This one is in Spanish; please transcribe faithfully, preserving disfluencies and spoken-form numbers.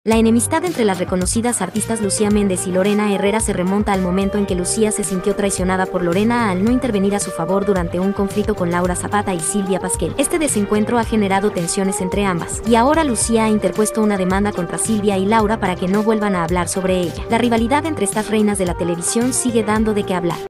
La enemistad entre las reconocidas artistas Lucía Méndez y Lorena Herrera se remonta al momento en que Lucía se sintió traicionada por Lorena al no intervenir a su favor durante un conflicto con Laura Zapata y Silvia Pasquel. Este desencuentro ha generado tensiones entre ambas, y ahora Lucía ha interpuesto una demanda contra Silvia y Laura para que no vuelvan a hablar sobre ella. La rivalidad entre estas reinas de la televisión sigue dando de qué hablar.